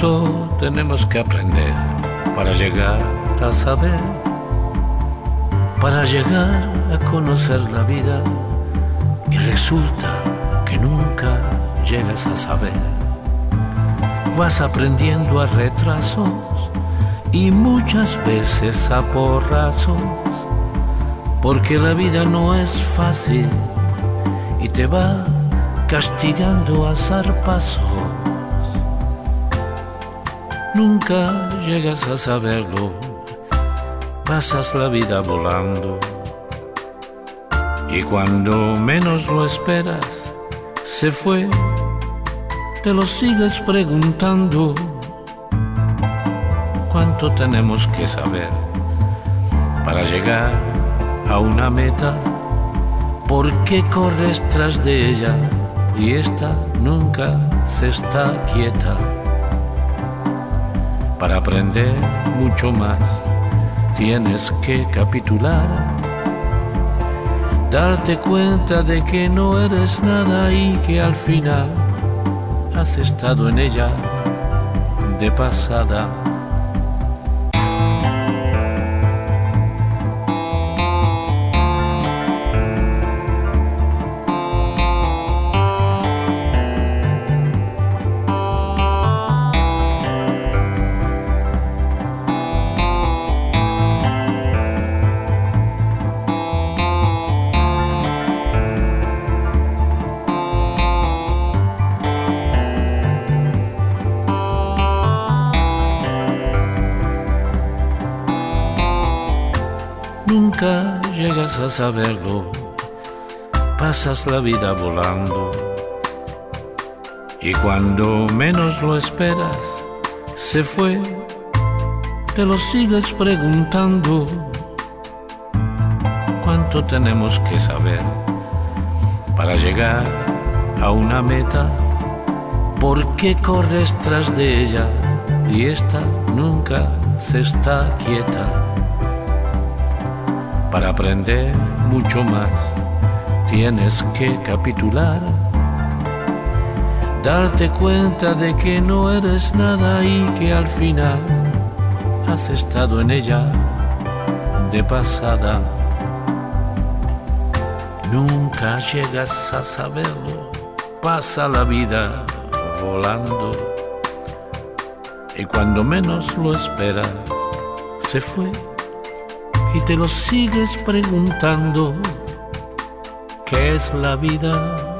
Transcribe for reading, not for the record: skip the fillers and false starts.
¿Cuánto tenemos que aprender para llegar a saber? Para llegar a conocer la vida, y resulta que nunca llegas a saber. Vas aprendiendo a retrasos y muchas veces a porrazos, porque la vida no es fácil y te va castigando a zarpazos. Nunca llegas a saberlo, pasas la vida volando, y cuando menos lo esperas, se fue. Te lo sigues preguntando. ¿Cuánto tenemos que saber para llegar a una meta? ¿Por qué corres tras de ella y esta nunca se está quieta? Para aprender mucho más tienes que capitular, darte cuenta de que no eres nada y que al final has estado en ella de pasada. Nunca llegas a saberlo, pasas la vida volando, y cuando menos lo esperas, se fue. Te lo sigues preguntando. ¿Cuánto tenemos que saber para llegar a una meta? ¿Por qué corres tras de ella y esta nunca se está quieta? Para aprender mucho más tienes que capitular, darte cuenta de que no eres nada y que al final has estado en ella de pasada. Nunca llegas a saberlo, pasa la vida volando, y cuando menos lo esperas, se fue. Y te lo sigues preguntando, ¿qué es la vida?